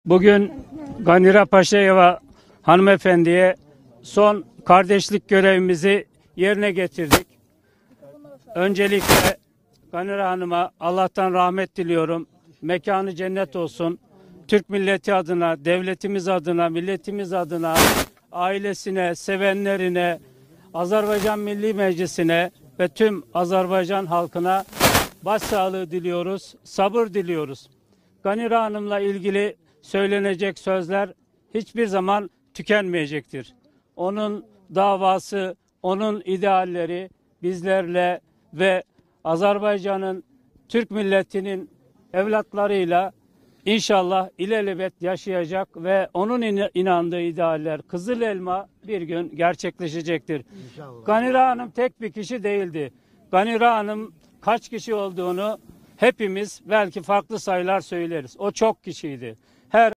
Bugün Ganira Paşayeva hanımefendiye son kardeşlik görevimizi yerine getirdik. Öncelikle Ganira Hanım'a Allah'tan rahmet diliyorum. Mekanı cennet olsun. Türk milleti adına, devletimiz adına, milletimiz adına, ailesine, sevenlerine, Azerbaycan Milli Meclisi'ne ve tüm Azerbaycan halkına başsağlığı diliyoruz, sabır diliyoruz. Ganira Hanım'la ilgili söylenecek sözler hiçbir zaman tükenmeyecektir. Onun davası, onun idealleri bizlerle ve Azerbaycan'ın, Türk milletinin evlatlarıyla İnşallah ilelebet yaşayacak ve onun inandığı idealler Kızıl Elma bir gün gerçekleşecektir. İnşallah. Ganira Hanım tek bir kişi değildi. Ganira Hanım kaç kişi olduğunu hepimiz belki farklı sayılar söyleriz. O çok kişiydi. Her